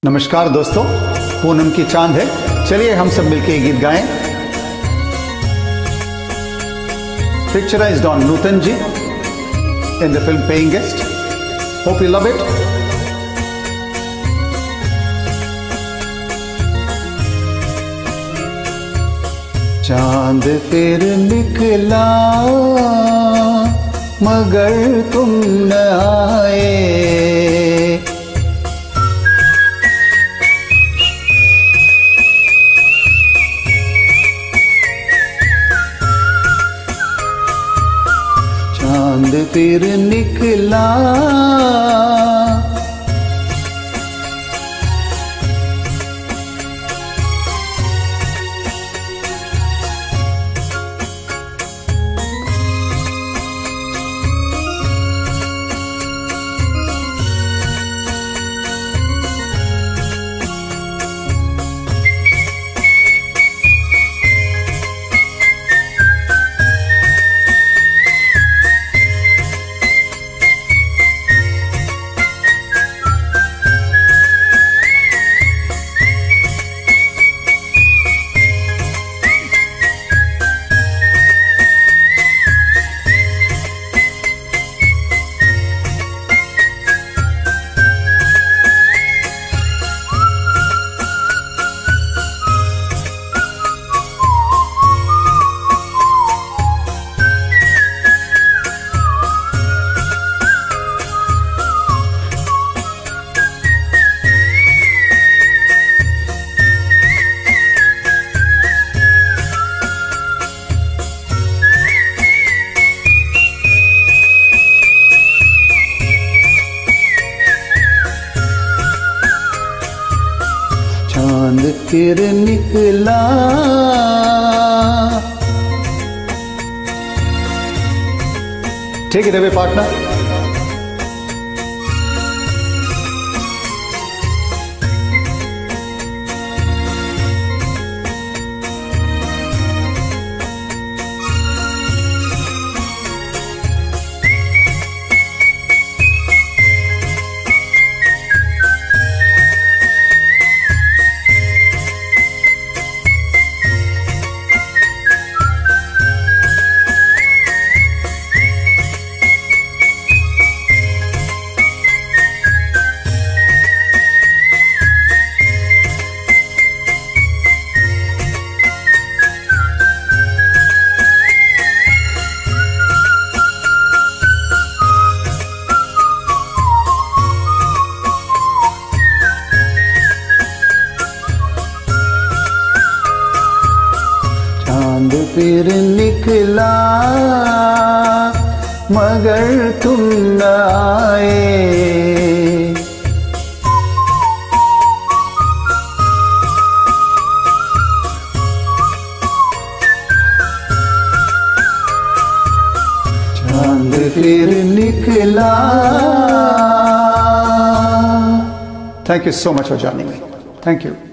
नमस्कार दोस्तों, पूनम की चांद है। चलिए हम सब मिलके गीत गाएं। Picturized on Nutan ji in the film Paying Guest. Hope you love it. चांद फिर निकला मगर तुम न आए, चांद फिर निकला चांद फिर निकला Take it away, partner. चांद फिर निकला मगर तुम न आए, चांद फिर निकला। Thank you so much for joining me. Thank you.